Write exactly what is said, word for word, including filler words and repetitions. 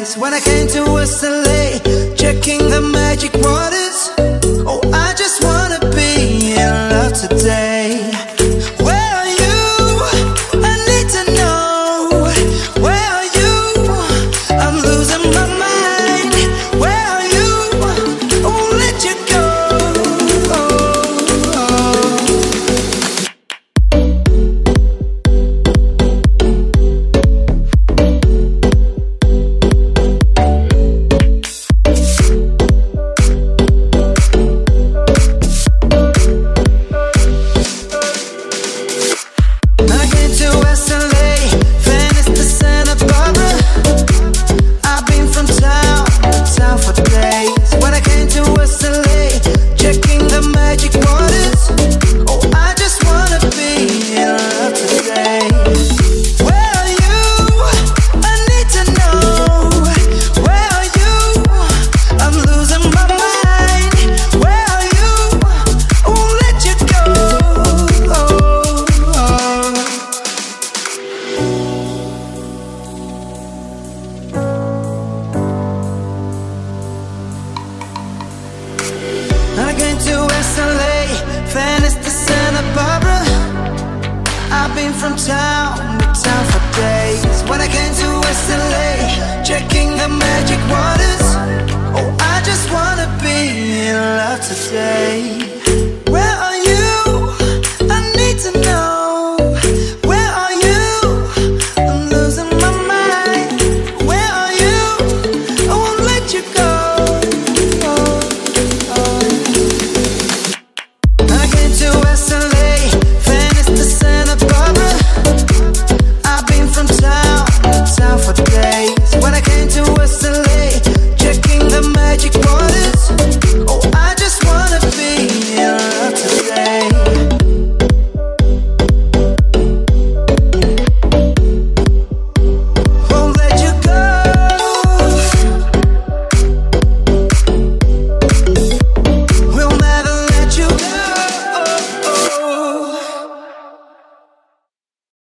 days. When I came to West L A, checking the magic waters. Oh, I just wanna be in love today. Where are you? I need to know. Where are you? I'm losing my mind. Where are you? I won't let you go. I came to West L A, Venice to Santa Barbara. I've been from town to town for days. When I came to West L A,